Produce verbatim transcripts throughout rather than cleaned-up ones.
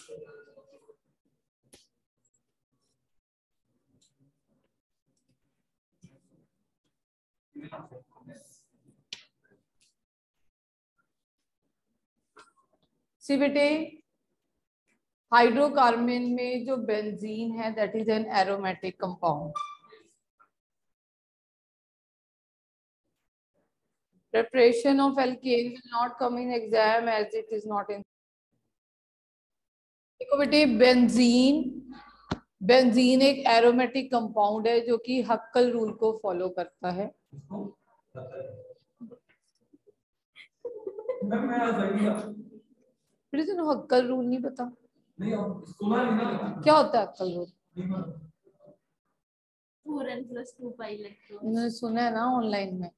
सी बेटे, हाइड्रोकार्बन में जो बेंजीन है that is an aromatic compound. Preparation of alkane will not come in exam as it is not in. देखो बेटे, benzene benzene एक aromatic compound है जो कि हक्कल रूल को फॉलो करता है. फिर तुम हक्कल रूल नहीं पता? नहीं, क्या होता है Huckel rule? Four n plus two pi electron. मैंने सुना है ना ऑनलाइन में.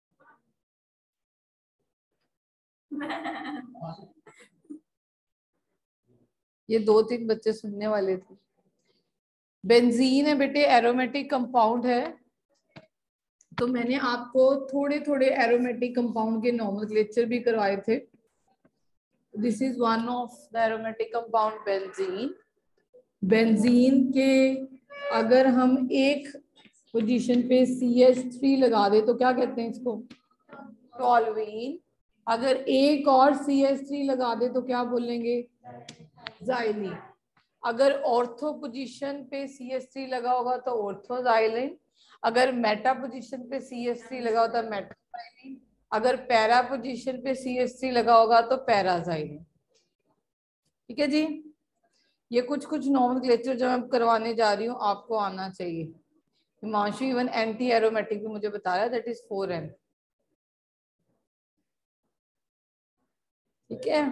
ये दो तीन बच्चे सुनने वाले थे. बेंजीन है बेटे, एरोमेटिक कंपाउंड है. तो मैंने आपको थोड़े थोड़े एरोमेटिक कंपाउंड के नोमेनक्लेचर भी करवाए थे. This is one of the aromatic compound benzene. Benzene के अगर हम एक पोजीशन पे सी एच थ्री लगा दे तो क्या कहते हैं इसको? टॉल्यूइन. अगर एक और सी एच थ्री लगा दे तो क्या बोलेंगे? ज़ाइलीन. अगर ऑर्थो पोजीशन पे सी एच थ्री लगा होगा तो ऑर्थोजाइलिन. अगर मेटा पोजीशन पे सी एच थ्री लगा होता है मेटाजाइलिन. अगर पैरा पोजीशन पे सी एच थ्री लगा होगा तो पैराजाइलिन. ठीक है जी. ये कुछ कुछ नोमेनक्लेचर जो मैं करवाने जा रही हूँ आपको आना चाहिए. हिमांशु इवन एंटी एरोमेटिक भी मुझे बता रहा है, दैट इज फोर एन. ठीक है.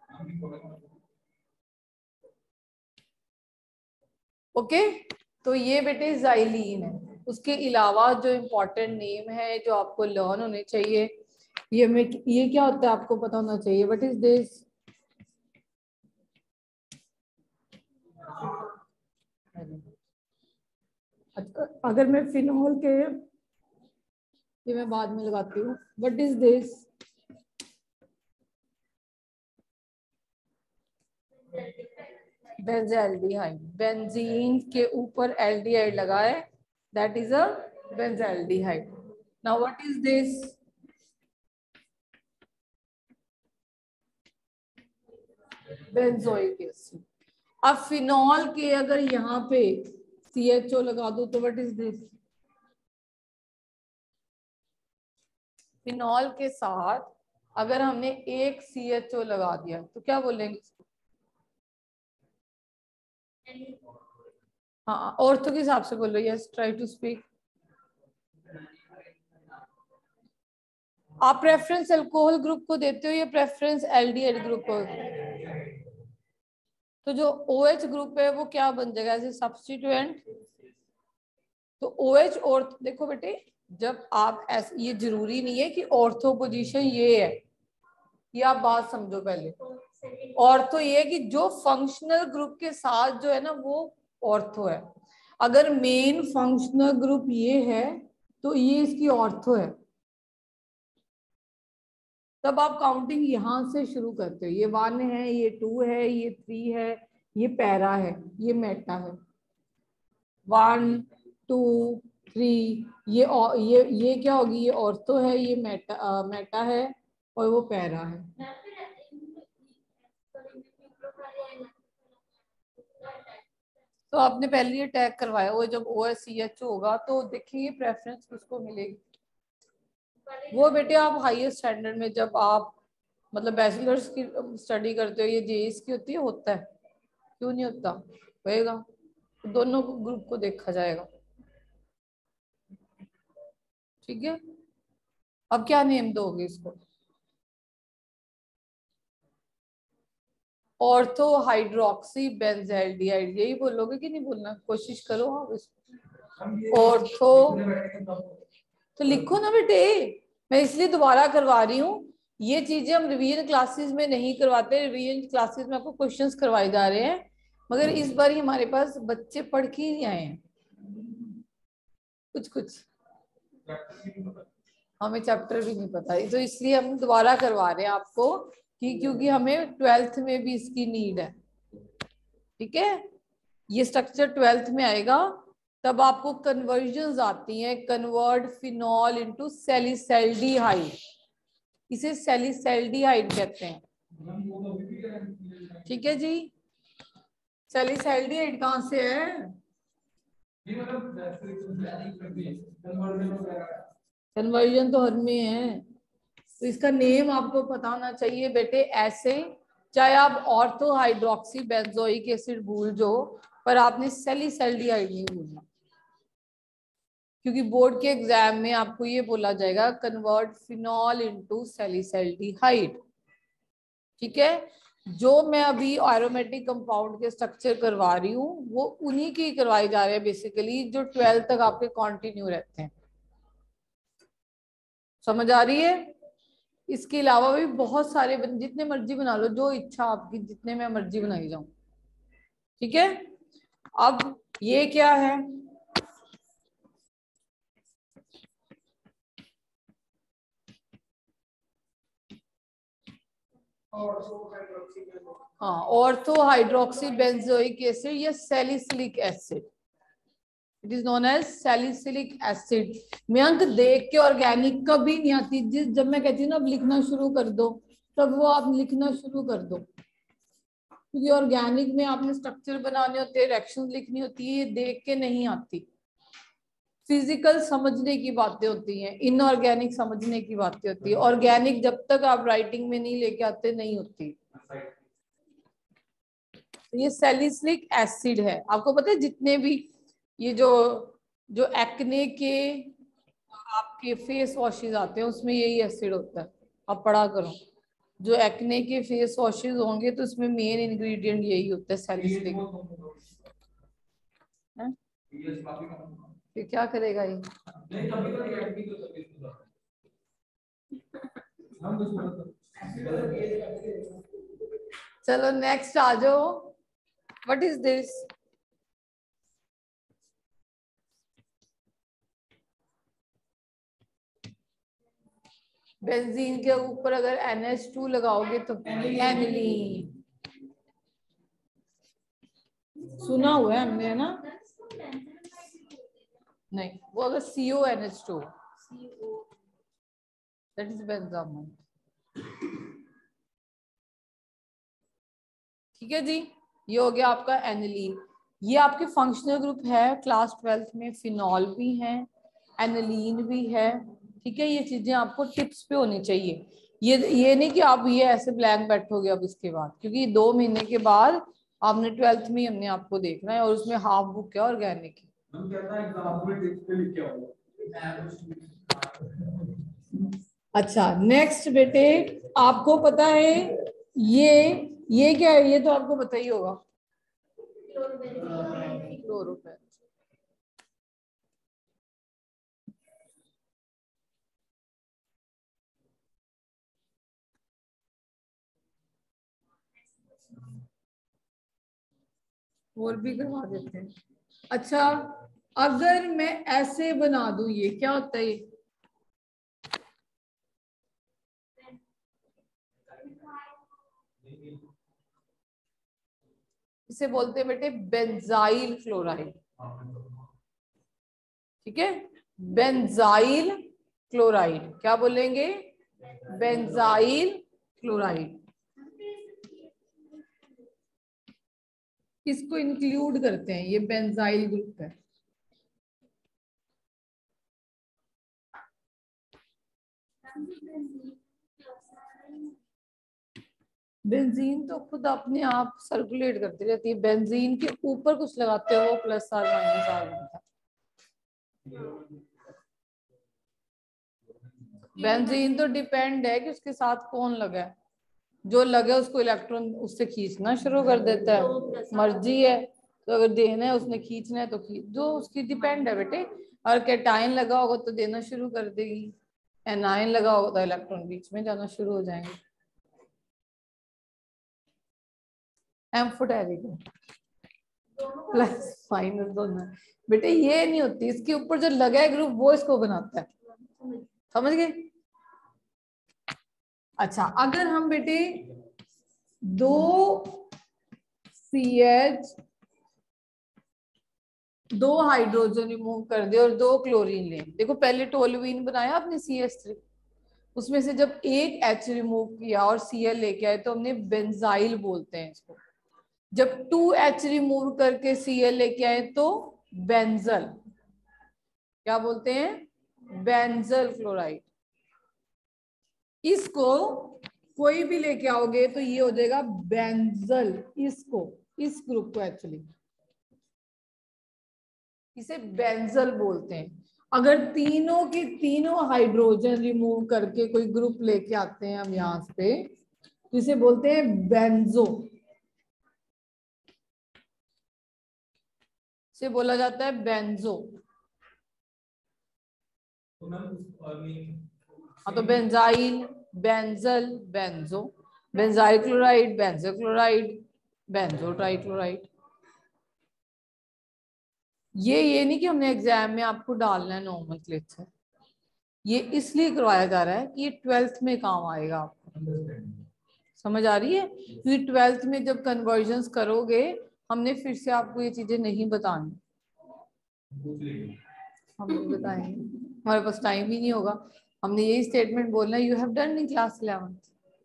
Okay okay? तो ये बेटे ज़ाइलीन है. उसके अलावा जो इम्पोर्टेंट नेम है जो आपको लर्न होने चाहिए, ये में ये क्या होता है आपको पता होना चाहिए. What is this? अगर मैं फिनोल के, ये मैं बाद में लगाती हूँ. What is this? Benzaldehyde. Benzene के ऊपर एल्डिहाइड लगाए, that is a benzaldehyde. Now what is this? Benzoic acid. अब फिनॉल के अगर यहाँ पे सी एच ओ लगा दो तो व्हाट इज दिस? फिनॉल के साथ अगर हमने एक सी एच ओ लगा दिया तो क्या बोलेंगे? हाँ, ऑर्थो के हिसाब से बोलो. Yes, try to speak. आप प्रेफरेंस अल्कोहल ग्रुप को देते हो या प्रेफरेंस एल्डिहाइड ग्रुप को? तो जो OH ग्रुप है वो क्या बन जाएगा एज ए सब्स्टिट्यूएंट? तो OH और देखो बेटे, जब आप ऐसे, ये जरूरी नहीं है कि ऑर्थो पोजीशन ये है, ये आप बात समझो पहले. ऑर्थो ये है कि जो फंक्शनल ग्रुप के साथ जो है ना वो ऑर्थो है. अगर मेन फंक्शनल ग्रुप ये है तो ये इसकी ऑर्थो है. तब आप काउंटिंग यहां से शुरू करते हो. ये वन है, ये टू है, ये थ्री है, ये पैरा है, ये मेटा है. वन टू थ्री, ये ये ये क्या होगी? ये ऑर्थो है, ये मेटा आ, मेटा है और वो पैरा है. तो आपने पहले ये टैग करवाया वो जब ओ एस सी एच होगा तो देखिए प्रेफरेंस किसको मिलेगी. वो बेटे आप हाईएस्ट स्टैंडर्ड में जब आप मतलब बैचलर्स की स्टडी करते हो, ये जेईस की होती है, होता है. क्यों नहीं होता? होएगा. तो दोनों ग्रुप को देखा जाएगा. ठीक है. अब क्या नेम दोगे इसको? Ortho hydroxy benzaldehyde. यही बोलोगे कि नहीं बोलना? कोशिश करो. हाँ, ऑर्थो तो लिखो ना बेटे. मैं इसलिए दोबारा करवा रही हूँ. ये चीजें हम रिवीजन क्लासेस में नहीं करवाते. रिवीजन क्लासेस में आपको क्वेश्चंस करवाए जा रहे हैं, मगर इस बार ही हमारे पास बच्चे पढ़ के ही नहीं आए हैं. कुछ कुछ हमें चैप्टर भी नहीं पता, तो इसलिए हम दोबारा करवा रहे हैं आपको कि क्योंकि हमें ट्वेल्थ में भी इसकी नीड है. ठीक है, ये स्ट्रक्चर ट्वेल्थ में आएगा। तब आपको कन्वर्जन्स आती हैं, कन्वर्ट फिनॉल इनटू सैलिसैल्डिहाइड, इसे सैलिसैल्डिहाइड कहते हैं। ठीक है जी, सैलिसैल्डिहाइड कहाँ से है? कन्वर्जन तो हर में है, तो इसका नेम आपको पता होना चाहिए बेटे। ऐसे चाहे आप ऑर्थो हाइड्रोक्सी बेंजोइक एसिड भूल जो, पर आपने सैलिसैल्डिहाइड नहीं भूलना, क्योंकि बोर्ड के एग्जाम में आपको ये बोला जाएगा कन्वर्ट फिनॉल इनटू सैलिसैल्डिहाइड। ठीक है, जो मैं अभी एरोमेटिक कंपाउंड के स्ट्रक्चर करवा रही हूँ वो उन्हीं की करवाई जा रहे हैं बेसिकली, जो ट्वेल्थ तक आपके कंटिन्यू रहते हैं। समझ आ रही है? इसके अलावा भी बहुत सारे बन, जितने मर्जी बना लो, जो इच्छा आपकी, जितने में मर्जी बनाई जाऊं। ठीक है, अब ये क्या है? हाँ, ऑर्थो हाइड्रोक्सी बेंजोइक एसिड या salicylic acid, it is known as salicylic acid. Mayank देख के ऑर्गेनिक कभी नहीं आती, जिस जब मैं कहती हूँ ना अब लिखना शुरू कर दो, तब वो आप लिखना शुरू कर दो, क्योंकि ऑर्गेनिक में आपने स्ट्रक्चर बनाने होते हैं, रिएक्शंस लिखनी होती है, ये देख के नहीं आती। फिजिकल समझने की बातें होती हैं, इनऑर्गेनिक समझने की बातें होती है। ऑर्गेनिक जब तक आप राइटिंग में नहीं लेके आते नहीं होती। ये सैलिसिलिक एसिड है, आपको पता है जितने भी ये जो जो एक्ने के आपके फेस वॉशेज आते हैं उसमें यही एसिड होता है, आप पढ़ा करो। जो एक्ने के फेस वॉशेज होंगे तो उसमें मेन इंग्रेडिएंट यही होता है, सैलिसिलिक। फिर क्या करेगा ये? चलो नेक्स्ट आ जाओ, व्हाट इज दिस? बेंजीन के ऊपर अगर एन एच टू लगाओगे तो एनिलीन, सुना हुआ है हमने, है ना? नहीं, वो अगर C O N H two, that is benzamine. ठीक है जी, ये हो गया आपका एनिलीन। ये आपके फंक्शनल ग्रुप है क्लास ट्वेल्थ में, फिनॉल भी है, एनिलीन भी है। ठीक है, ये चीजें आपको टिप्स पे होनी चाहिए। ये ये नहीं कि आप ये ऐसे ब्लैंक बैठोगे अब इसके बाद, क्योंकि दो महीने के बाद आपने ट्वेल्थ में हमने आपको देखना है, और उसमें हाफ बुक है ऑर्गेनिक की। अच्छा नेक्स्ट बेटे, आपको पता है ये ये क्या है? ये तो आपको पता ही होगा, क्लोरोफेन। और भी करवा देते हैं। अच्छा, अगर मैं ऐसे बना दूं, ये क्या होता है? इसे बोलते हैं बेटे बेंजाइल क्लोराइड। ठीक है, बेंजाइल क्लोराइड, क्या बोलेंगे? Benzyl chloride. इसको इंक्लूड करते हैं, ये बेंजाइल ग्रुप है। बेंजीन तो खुद अपने आप सर्कुलेट करती रहती है, बेंजीन के ऊपर कुछ लगाते हो वो प्लस आर माइनस आर बनता है। बेंजीन तो डिपेंड है कि उसके साथ कौन लगा है, जो लगे उसको इलेक्ट्रॉन उससे खींचना शुरू कर देता है, मर्जी है। तो अगर देना है उसने खींचना है तो खींच, जो उसकी डिपेंड है बेटे। और कैटाइन लगा होगा तो देना शुरू कर देगी, एनाइन लगा होगा तो इलेक्ट्रॉन बीच में जाना शुरू हो जाएंगे। एम्फोटेरिक प्लस माइनस दोनों बेटे, ये नहीं होती, इसके ऊपर जो लगा है ग्रुप वो इसको बनाता है, समझ गए? अच्छा, अगर हम बेटे दो सी एच, दो हाइड्रोजन रिमूव कर दे और दो क्लोरीन ले। देखो पहले टोलुइन बनाया आपने सी एच थ्री, उसमें से जब एक H रिमूव किया और Cl लेके आए तो हमने बेंजाइल बोलते हैं इसको। जब टू एच रिमूव करके Cl लेके आए तो बेंजल, क्या बोलते हैं, बेंजल क्लोराइड। इसको कोई भी लेके आओगे तो ये हो जाएगा बेंजल, इसको, इस ग्रुप को एक्चुअली इसे बेंजल बोलते हैं। अगर तीनों के तीनों हाइड्रोजन रिमूव करके कोई ग्रुप लेके आते हैं हम यहां पे तो इसे बोलते हैं बेंजो, इसे बोला जाता है बेंजो। हाँ तो benzyl, benzal, benzo, benzyl chloride, benzo chloride, benzo trichloride. ये ये नहीं कि हमने एग्जाम में आपको डालना है नोमेनक्लेचर, ये इसलिए करवाया जा रहा है कि ये ट्वेल्थ में काम आएगा आपको। समझ आ रही है? क्योंकि ट्वेल्थ में जब कन्वर्जन्स करोगे हमने फिर से आपको ये चीजें नहीं बतानी, हम नहीं बताएंगे, हमारे पास टाइम ही नहीं होगा। हमने यही स्टेटमेंट बोलना है, you have done in class eleventh.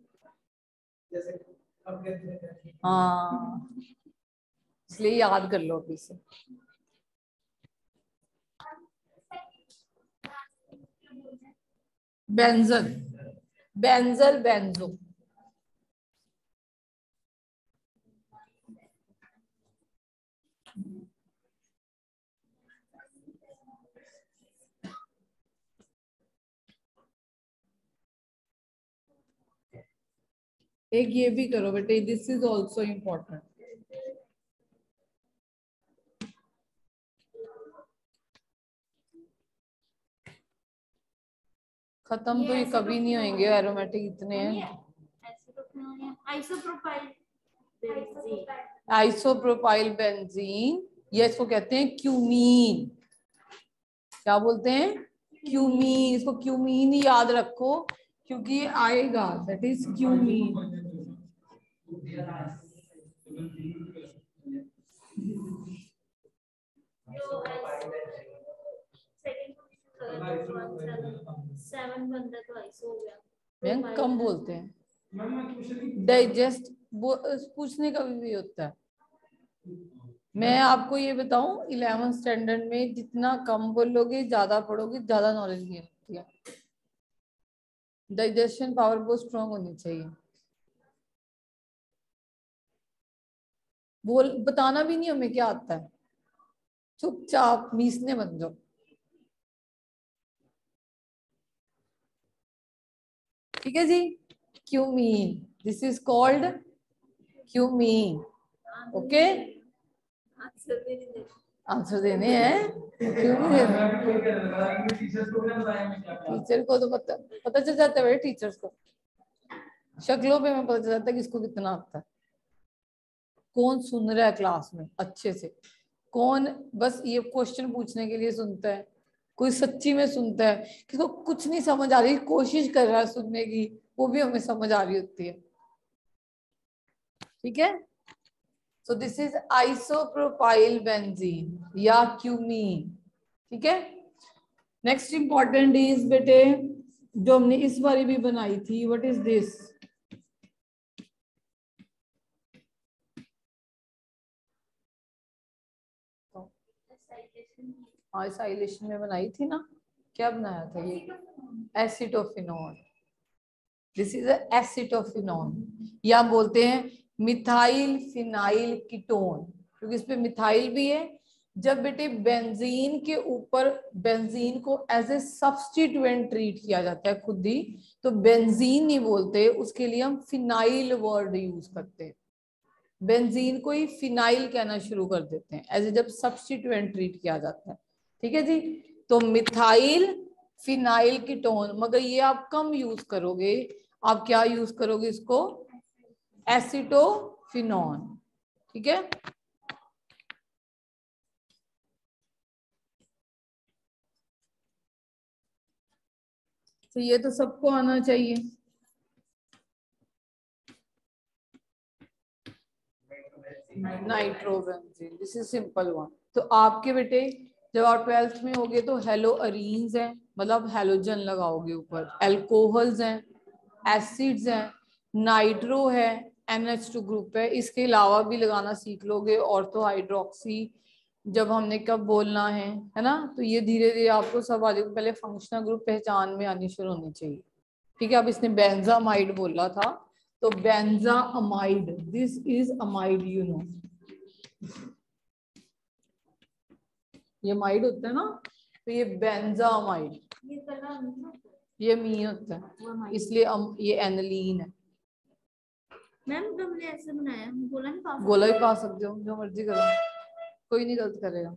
हाँ इसलिए याद कर लो अभी से। Benzal, benzal, benzo. एक ये भी करो बेटे, दिस इज ऑल्सो इम्पोर्टेंट। खत्म तो ये कभी नहीं होंगे, एरोमेटिक इतने हैं। आइसोप्रोपाइल बेंजीन, आइसोप्रोपाइल बेंजीन, ये इसको कहते हैं क्यूमीन। क्या बोलते हैं? क्यूमीन। इसको क्यूमीन ही याद रखो क्योंकि ये आएगा, दैट इज क्यूमीन। सेवन बनता तो आइसो हो गया। मैम कम बोलते हैं, डाइजेस्ट पूछने का भी होता है। मैं आपको ये बताऊं, इलेवेंथ स्टैंडर्ड में जितना कम बोलोगे ज्यादा पढ़ोगे ज्यादा नॉलेज गेन होती है। डाइजेशन पावर बहुत स्ट्रांग होनी चाहिए। बोल बताना भी नहीं हमें क्या आता है, चुपचाप मीसने बन जाओ। ठीक है जी, cumene, this is called cumene. Okay, answer देने हैं, क्यों नहीं देने? टीचर को तो पता पता चल जाता है, टीचर्स को शक्लों पे में पता चल जाता है किसको कितना आता है, कौन सुन रहा है क्लास में अच्छे से, कौन बस ये क्वेश्चन पूछने के लिए सुनता है, कोई सच्ची में सुनता है, किसको कुछ नहीं समझ आ रही कोशिश कर रहा है सुनने की, वो भी हमें समझ आ रही होती है। ठीक है, so this is isopropyl benzene या क्यूमीन। ठीक है, नेक्स्ट इंपॉर्टेंट इज बेटे जो हमने इस बारी भी बनाई थी, व्हाट इज दिस? एसाइलेशन में बनाई थी ना, क्या बनाया था ये? एसिटोफिनोन। दिस इज एसिटोफिनोन, या बोलते हैं मिथाइल फिनाइल कीटोन, क्योंकि इस पे मिथाइल भी है। जब बेटे बेंजीन के ऊपर बेंजीन को एज ए सब्स्टिट्यूएंट ट्रीट किया जाता है खुद ही, तो बेंजीन नहीं बोलते, उसके लिए हम फिनाइल वर्ड यूज करते हैं। बेंजीन को ही फिनाइल कहना शुरू कर देते हैं एज ए जब सब्स्टिट्यूएंट ट्रीट किया जाता है। ठीक है जी, तो मिथाइल फिनाइल कीटोन, मगर ये आप कम यूज करोगे, आप क्या यूज करोगे इसको? एसिटोफिनोन। ठीक है, तो ये तो सबको आना चाहिए। Nitrobenzene, this is simple one. तो आपके बेटे जब आप ट्वेल्थ में होगे तो हेलो अरीन्स हैं, मतलब हेलोजन लगाओगे ऊपर, एल्कोहल्स हैं, एसिड्स हैं, नाइट्रो है, एन एच टू ग्रुप है, इसके अलावा भी लगाना सीख लोगे, ऑर्थो हाइड्रोक्सी जब हमने कब बोलना है है ना। तो ये धीरे धीरे आपको सब आ जाएगा, पहले फंक्शनल ग्रुप पहचान में आनी शुरू होनी चाहिए। ठीक है, अब इसने बेंजामाइड बोला था, तो benzamide, this is amide, you know, ये माइड होता है ना, तो ये बेंजामाइड, ये कलर नहीं, ये मी होता है, इसलिए अम, ये एनलीन है। मैम तुमने ऐसे बनाया, बोला नहीं पा गोला भी पा सकते हो, जो मर्जी करो, कोई नहीं गलत करेगा।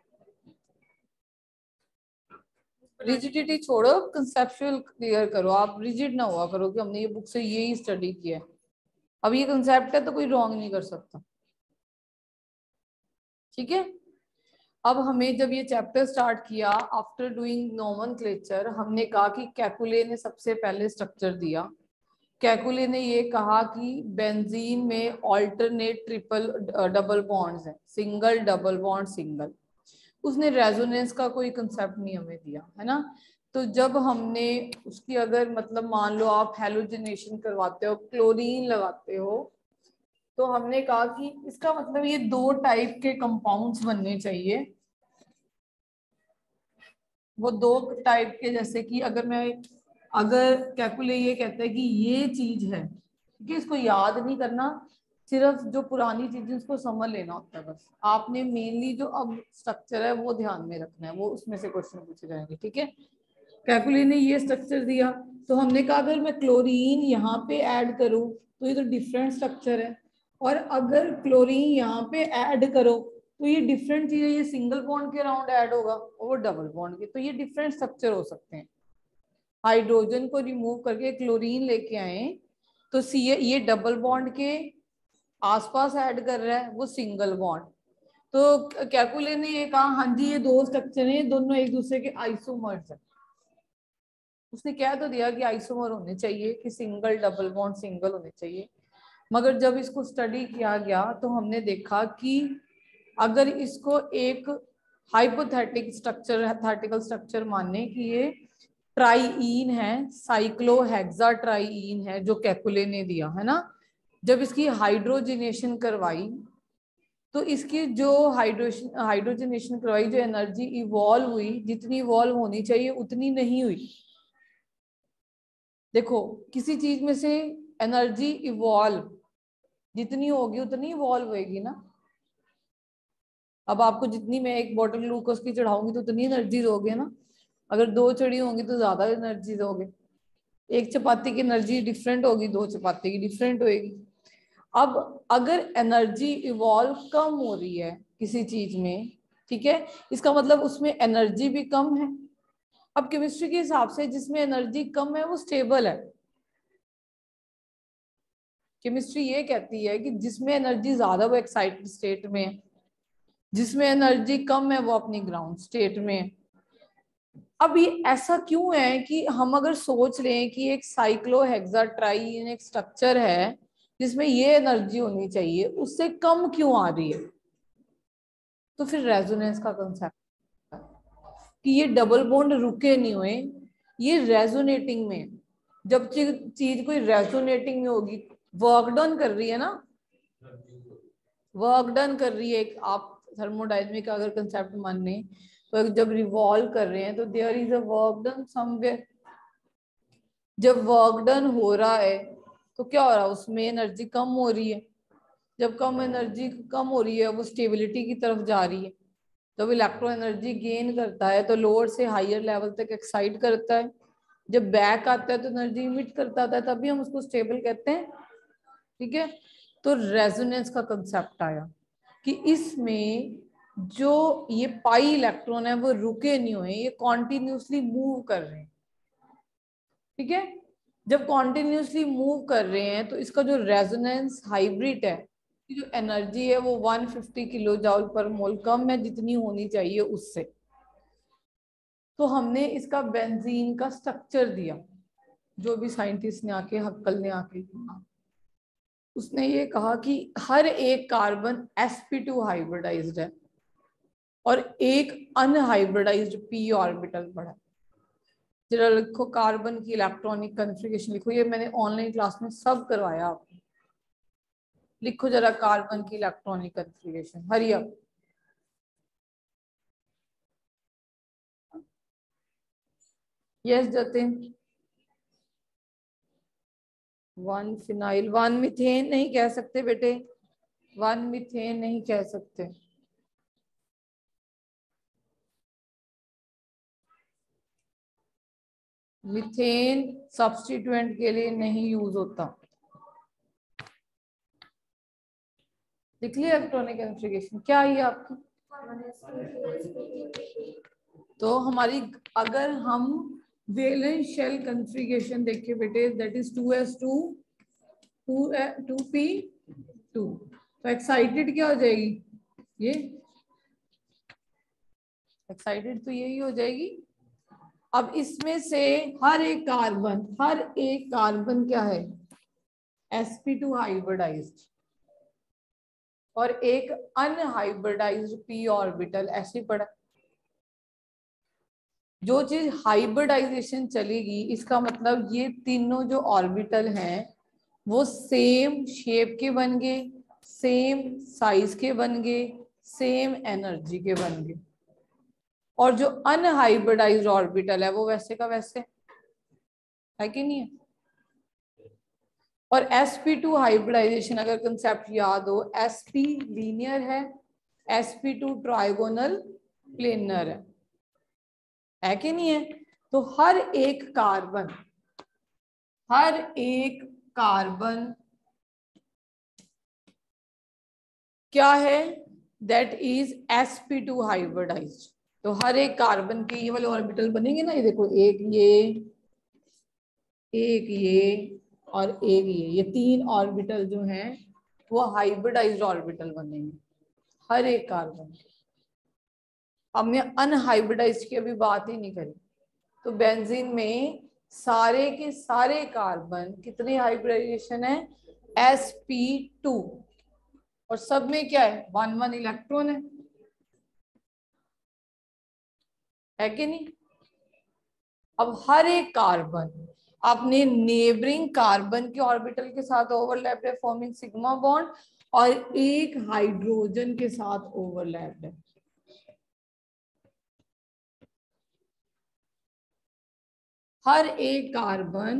रिजिडिटी छोड़ो, कंसेप्चुअल क्लियर करो, आप रिजिड ना हुआ करो कि हमने ये बुक से यही स्टडी किया है। अब ये कंसेप्ट है तो कोई रॉन्ग नहीं कर सकता। ठीक है, अब हमें जब ये चैप्टर स्टार्ट किया, आफ्टर डूइंग नोमेनक्लेचर, हमने कहा कि कैकुले ने सबसे पहले स्ट्रक्चर दिया। कैकुले ने ये कहा कि बेंजीन में ऑल्टरनेट ट्रिपल डबल बॉन्ड्स हैं, सिंगल डबल बॉन्ड सिंगल। उसने रेजोनेंस का कोई कंसेप्ट नहीं हमें दिया, है ना। तो जब हमने उसकी अगर मतलब मान लो आप हेलोजिनेशन करवाते हो, क्लोरीन लगाते हो, तो हमने कहा कि इसका मतलब ये दो टाइप के कंपाउंड्स बनने चाहिए। वो दो टाइप के, जैसे कि अगर मैं अगर कैकुले ये कहता है कि ये चीज है, क्योंकि इसको याद नहीं करना, सिर्फ जो पुरानी चीजें उसको समझ लेना होता है बस। आपने मेनली जो अब स्ट्रक्चर है वो ध्यान में रखना है, वो उसमें से क्वेश्चन पूछे जाएंगे। ठीक है, कैकुले ने ये स्ट्रक्चर दिया, तो हमने कहा अगर मैं क्लोरीन यहाँ पे ऐड करूं तो ये तो डिफरेंट स्ट्रक्चर है, और अगर क्लोरीन यहाँ पे ऐड करो तो ये डिफरेंट चीज है, ये सिंगल बॉन्ड के अराउंड ऐड होगा और वो डबल बॉन्ड के, तो ये डिफरेंट स्ट्रक्चर हो सकते हैं। हाइड्रोजन को रिमूव करके क्लोरीन लेके आए तो सी ये डबल बॉन्ड के आसपास ऐड कर रहा है, वो सिंगल बॉन्ड। तो कैकुले ने ये कहा हाँ जी ये दो स्ट्रक्चर हैं, दोनों एक दूसरे के आइसोमर्स हैं। उसने कह तो दिया कि आइसोमर होने चाहिए, कि सिंगल डबल बॉन्ड सिंगल होने चाहिए, मगर जब इसको स्टडी किया गया तो हमने देखा कि अगर इसको एक हाइपोथेटिक स्ट्रक्चर, हाइपोथेटिकल स्ट्रक्चर माने कि ये ट्राईइन है, साइक्लोहेक्सा ट्राईइन है, जो कैकुले ने दिया है ना, जब इसकी हाइड्रोजनेशन करवाई तो इसकी जो हाइड्रोजन हाइड्रोजनेशन करवाई, जो एनर्जी इवॉल्व हुई, जितनी इवॉल्व होनी चाहिए उतनी नहीं हुई। देखो किसी चीज में से एनर्जी इवॉल्व जितनी होगी उतनी इवॉल्व होगी ना। अब आपको जितनी मैं एक बोतल ग्लूकोज की चढ़ाऊंगी तो उतनी एनर्जी दोगे ना, अगर दो चढ़ी होंगी तो ज्यादा एनर्जी दोगे। एक चपाती की एनर्जी डिफरेंट होगी, दो चपाती की डिफरेंट होगी। अब अगर एनर्जी इवॉल्व कम हो रही है किसी चीज में, ठीक है, इसका मतलब उसमें एनर्जी भी कम है। अब केमिस्ट्री के हिसाब से जिसमें एनर्जी कम है वो स्टेबल है। केमिस्ट्री ये कहती है कि जिसमें एनर्जी ज्यादा वो एक्साइटेड स्टेट में है, जिसमें एनर्जी कम है वो अपनी ग्राउंड स्टेट में है। अब ये ऐसा क्यों है कि हम अगर सोच लें कि एक साइक्लोहेक्साट्राईन एक स्ट्रक्चर है जिसमें ये एनर्जी होनी चाहिए, उससे कम क्यों आ रही है, तो फिर रेजोनेंस का कंसेप्ट कि ये डबल बॉन्ड रुके नहीं हुए, ये रेजोनेटिंग में। जब चीज कोई रेजोनेटिंग में होगी, वर्क डन कर रही है ना, वर्क डन कर रही है, एक आप थर्मोडायनेमिक का अगर कंसेप्ट माने तो जब रिवॉल्व कर रहे हैं तो there is a work done somewhere. जब वर्क डन हो रहा है तो क्या हो रहा है, उसमें एनर्जी कम हो रही है। जब कम एनर्जी कम हो रही है वो स्टेबिलिटी की तरफ जा रही है। जब इलेक्ट्रॉन एनर्जी गेन करता है तो लोअर से हायर लेवल तक एक्साइट करता है, जब बैक आता है तो एनर्जी इमिट करता है, तभी हम उसको स्टेबल कहते हैं। ठीक है, तो रेजोनेंस का कंसेप्ट आया कि इसमें जो ये पाई इलेक्ट्रॉन है वो रुके नहीं हुए, ये कॉन्टिन्यूसली मूव कर रहे हैं। ठीक है, जब कॉन्टिन्यूसली मूव कर रहे हैं तो इसका जो रेजोनेंस हाइब्रिड है, जो एनर्जी है वो एक सौ पचास किलो जूल पर मोल कम है जितनी होनी चाहिए उससे। तो हमने इसका बेंजीन का स्ट्रक्चर दिया, जो भी साइंटिस्ट ने आके हक्कल ने आके उसने ये कहा कि हर एक carbon S P two hybridized है और एक अनहाइब्रिडाइज्ड पी ऑर्बिटल पड़ा। जरा लिखो कार्बन की इलेक्ट्रॉनिक कॉन्फ़िगरेशन लिखो, ये मैंने ऑनलाइन क्लास में सब करवाया आपको। लिखो जरा कार्बन की electronic configuration, hurry up. Yes Jatin. One phenyl, one methane नहीं कह सकते बेटे, वन मिथेन नहीं कह सकते। मिथेन सब्स्टिट्यूएंट के लिए नहीं यूज होता। लिख लिया इलेक्ट्रॉनिक कॉन्फ़िगरेशन क्या आई आपकी? तो हमारी अगर हम वैलेंस शेल कॉन्फ़िगरेशन देखें बेटे, that is two s two two p two, तो एक्साइटेड क्या हो जाएगी? ये एक्साइटेड तो यही हो जाएगी। अब इसमें से हर एक कार्बन हर एक कार्बन क्या है? एस पी टू हाइब्रिडाइज्ड और एक अनहाइब्रिडाइज्ड पी ऑर्बिटल ऐसे पड़ा। जो चीज हाइब्रिडाइजेशन चलेगी इसका मतलब ये तीनों जो ऑर्बिटल हैं वो सेम शेप के बन गए, सेम साइज के बन गए, सेम एनर्जी के बन गए। और जो अनहाइब्रिडाइज्ड ऑर्बिटल है वो वैसे का वैसे है कि नहीं है। और एस पी टू हाइब्रिडाइजेशन अगर कंसेप्ट याद हो, एस पी लीनियर है, S P two trigonal planar है, है कि नहीं है। तो हर एक कार्बन हर एक कार्बन क्या है? That is S P two hybridized. तो हर एक कार्बन के ये वाले ऑर्बिटल बनेंगे ना, ये देखो, एक ये एक ये और एक ये ये तीन ऑर्बिटल जो हैं वो हाइब्रिडाइज्ड ऑर्बिटल बनेंगे हर एक कार्बन। हमने अनहाइब्रिडाइज्ड की अभी बात ही नहीं करी। तो बेंजीन में सारे के सारे कार्बन कितनी हाइब्रिडाइजेशन है? एस पी टू, और सब में क्या है? वन वन इलेक्ट्रॉन है, है कि नहीं। अब हर एक कार्बन अपने नेबरिंग कार्बन के ऑर्बिटल के साथ ओवरलैप्ड है फॉर्मिंग सिग्मा बॉन्ड, और एक हाइड्रोजन के साथ ओवरलैप्ड है। हर एक कार्बन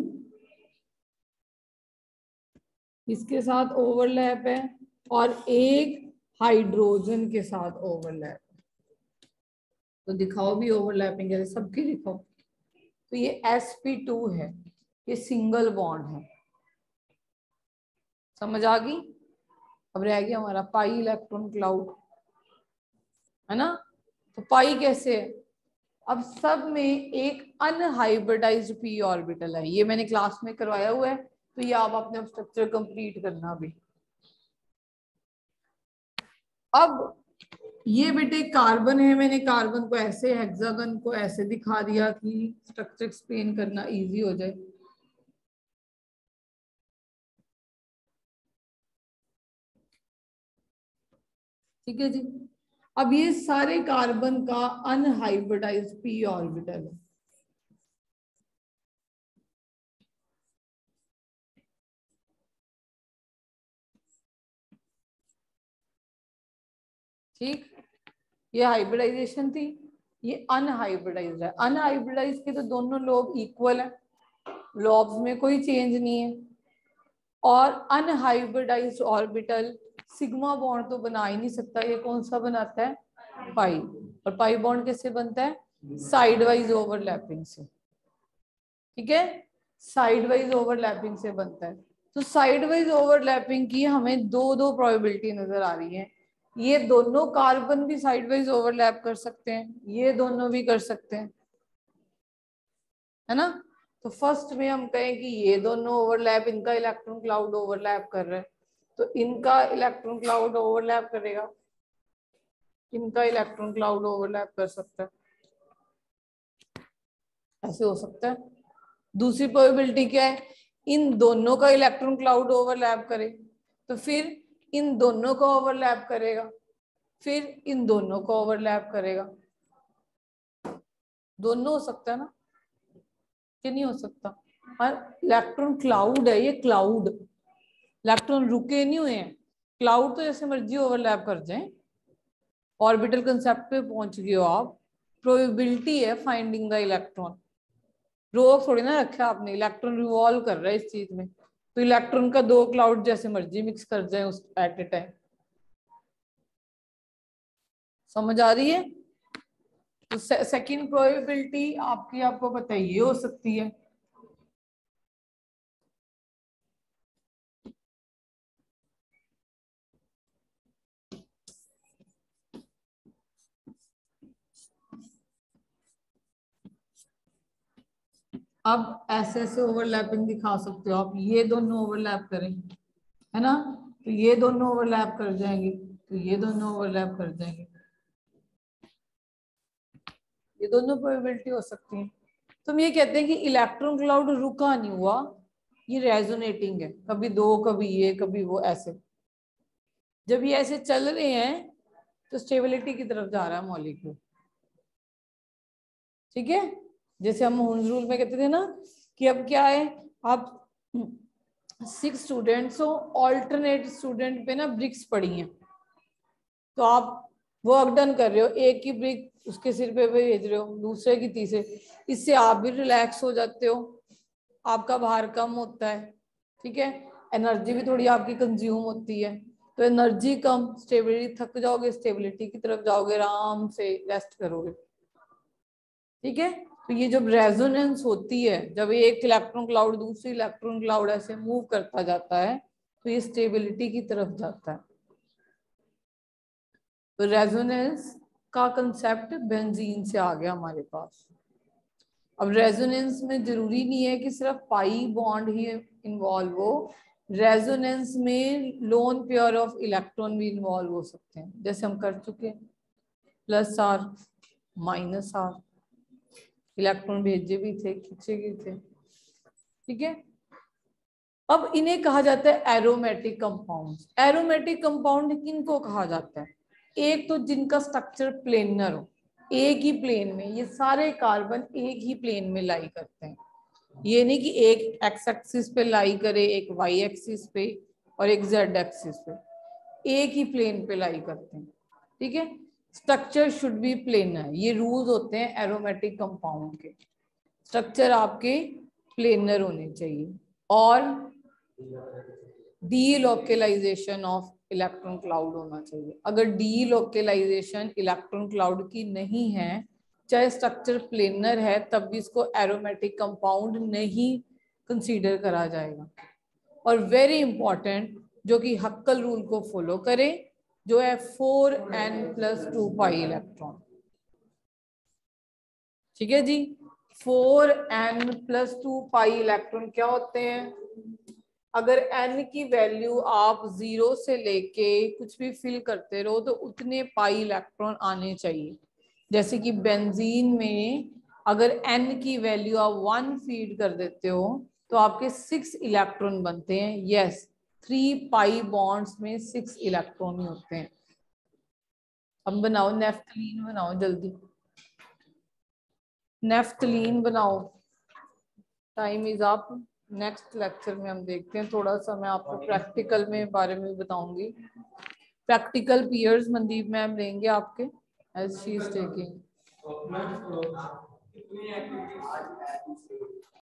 इसके साथ ओवरलैप है और एक हाइड्रोजन के साथ ओवरलैप। तो दिखाओ भी ओवरलैपिंग है, सबकी दिखाओ। तो ये एस पी टू है, ये सिंगल बॉन्ड है, समझ आ गई। अब रह गया हमारा पाई इलेक्ट्रॉन क्लाउड, है ना। तो पाई कैसे है? अब सब में एक अनहाइब्रिडाइज्ड पी ऑर्बिटल है, ये मैंने क्लास में करवाया हुआ है, तो ये आप अपने स्ट्रक्चर कंप्लीट करना भी। अब ये बेटे कार्बन है, मैंने कार्बन को ऐसे, हेक्सागन को ऐसे दिखा दिया कि स्ट्रक्चर एक्सप्लेन करना इजी हो जाए। ठीक है जी। अब ये सारे कार्बन का अनहाइब्रिडाइज्ड पी ऑर्बिटल है। ठीक, ये हाइब्रिडाइजेशन थी, ये अनहाइब्रिडाइज्ड है। अनहाइब्रिडाइज्ड के तो दोनों लोब इक्वल है, लॉब्स में कोई चेंज नहीं है। और अनहाइब्रिडाइज्ड ऑर्बिटल सिग्मा बॉन्ड तो बना ही नहीं सकता, ये कौन सा बनाता है? पाई। और पाई बॉन्ड कैसे बनता है? साइड वाइज ओवरलैपिंग से, ठीक है, साइड वाइज ओवरलैपिंग से बनता है। तो साइड वाइज ओवरलैपिंग की हमें दो दो प्रोबेबिलिटी नजर आ रही है। ये दोनों कार्बन भी साइड वाइज ओवरलैप कर सकते हैं, ये दोनों भी कर सकते हैं, है ना। तो फर्स्ट में हम कहें कि ये दोनों ओवरलैप, इनका इलेक्ट्रॉन क्लाउड ओवरलैप कर रहे हैं, तो इनका इलेक्ट्रॉन क्लाउड ओवरलैप करेगा, इनका इलेक्ट्रॉन क्लाउड ओवरलैप कर सकता है, ऐसे हो सकता है। दूसरी प्रोबेबिलिटी क्या है? इन दोनों का इलेक्ट्रॉन क्लाउड ओवरलैप करे, तो फिर इन दोनों को ओवरलैप करेगा, फिर इन दोनों को ओवरलैप करेगा। दोनों हो सकता है ना, कि नहीं हो सकता? और इलेक्ट्रॉन क्लाउड है, ये क्लाउड, इलेक्ट्रॉन रुके नहीं हुए हैं। क्लाउड तो जैसे मर्जी ओवरलैप कर जाए। ऑर्बिटल कंसेप्ट पे पहुंच गए हो आप। प्रोबेबिलिटी है फाइंडिंग द इलेक्ट्रॉन। रोक थोड़ी ना रखा आपने, इलेक्ट्रॉन रिवॉल्व कर रहा है इस चीज में, तो इलेक्ट्रॉन का दो क्लाउड जैसे मर्जी मिक्स कर जाए उस एट ए टाइम। समझ आ रही है? तो सेकंड प्रोबेबिलिटी आपकी, आपको पता है ये हो सकती है। अब ऐसे ऐसे ओवरलैपिंग दिखा सकते हो आप, ये दोनों ओवरलैप करें, है ना, तो ये दोनों ओवरलैप कर जाएंगे, तो ये दोनों ओवरलैप कर जाएंगे। ये दोनों प्रोबेबिलिटी हो सकती है। तो हम ये कहते हैं कि इलेक्ट्रॉन क्लाउड रुका नहीं हुआ, ये रेजोनेटिंग है, कभी दो कभी ये कभी वो, ऐसे जब ये ऐसे चल रहे हैं तो स्टेबिलिटी की तरफ जा रहा है मॉलिक्यूल। ठीक है, जैसे हम हुंस रूल में कहते थे ना कि अब क्या है, आप सिक्स स्टूडेंट्स हो, ऑल्टरनेट स्टूडेंट पे ना ब्रिक्स पड़ी हैं, तो आप वर्क डन कर रहे हो, एक की ब्रिक उसके सिर पे भेज रहे हो, दूसरे की तीसरे, इससे आप भी रिलैक्स हो जाते हो, आपका भार कम होता है। ठीक है, एनर्जी भी थोड़ी आपकी कंज्यूम होती है, तो एनर्जी कम, स्टेबिलिटी, थक जाओगे स्टेबिलिटी की तरफ जाओगे, आराम से रेस्ट करोगे। ठीक है, तो ये जब रेजोनेंस होती है, जब एक इलेक्ट्रॉन क्लाउड दूसरी इलेक्ट्रॉन क्लाउड ऐसे मूव करता जाता है, तो ये स्टेबिलिटी की तरफ जाता है। तो रेजोनेंस का कंसेप्ट बेंजीन से आ गया हमारे पास। अब रेजोनेंस में जरूरी नहीं है कि सिर्फ पाई बॉन्ड ही इन्वॉल्व हो, रेजोनेंस में लोन पेयर ऑफ इलेक्ट्रॉन भी इन्वॉल्व हो सकते हैं, जैसे हम कर चुके हैं, plus R minus R, electron भेजे भी थे, खींचे भी थे। ठीक है, अब इन्हें कहा जाता है एरोमेटिक कंपाउंड्स। एरोमेटिक कंपाउंड किनको कहा जाता है? एक तो जिनका स्ट्रक्चर प्लेनर हो, एक ही प्लेन में, ये सारे कार्बन एक ही प्लेन में लाई करते हैं, ये नहीं कि एक एक्स एक्सिस पे लाई करे, एक वाई एक्सिस पे और एक जेड एक्सिस पे, एक ही प्लेन पे लाई करते हैं। ठीक है, स्ट्रक्चर शुड बी प्लेनर, ये रूल्स होते हैं एरोमेटिक कंपाउंड के, स्ट्रक्चर आपके प्लेनर होने चाहिए। और डीलोकेलाइजेशन ऑफ इलेक्ट्रॉन क्लाउड होना चाहिए। अगर डीलोकेलाइजेशन इलेक्ट्रॉन क्लाउड की नहीं है, चाहे स्ट्रक्चर प्लेनर है, तब भी इसको एरोमेटिक कंपाउंड नहीं कंसीडर करा जाएगा। और वेरी इंपॉर्टेंट, जो कि हक्कल रूल को फॉलो करे, जो है four n plus two pi electron. ठीक है जी, four n plus two pi electron क्या होते हैं? अगर n की वैल्यू आप जीरो से लेके कुछ भी फिल करते रहो तो उतने पाई इलेक्ट्रॉन आने चाहिए। जैसे कि बेंजीन में अगर n की वैल्यू आप वन फीड कर देते हो तो आपके सिक्स इलेक्ट्रॉन बनते हैं। यस, थ्री पाई बॉन्ड्स में सिक्स इलेक्ट्रॉन ही होते हैं। अब बनाओ नेफ्थलीन, बनाओ जल्दी, नेफ्थलीन बनाओ, time is up. Next lecture में हम देखते हैं, थोड़ा सा मैं आपको प्रैक्टिकल में बारे में बताऊंगी। प्रैक्टिकल पीयर्स मनदीप मैम लेंगे आपके, एज शी इज टेकिंग।